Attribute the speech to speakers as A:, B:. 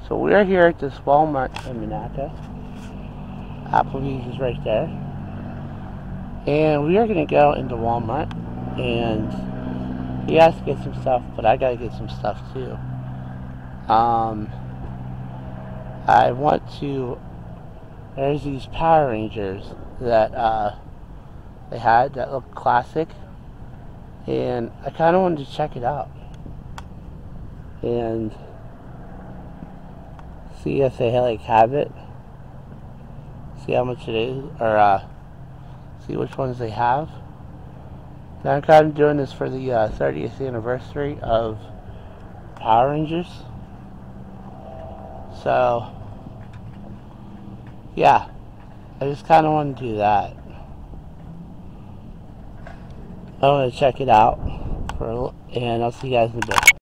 A: So we're here at this Walmart in Monaca. Applebee's is right there. And we are going to go into Walmart. And he has to get some stuff, but I got to get some stuff too. I want to... There's these Power Rangers that they had that look classic. And I kind of wanted to check it out. And see if they like have it. See how much it is, or see which ones they have. Now I'm kind of doing this for the 30th anniversary of Power Rangers. So yeah, I just kind of want to do that. I want to check it out and I'll see you guys in a bit.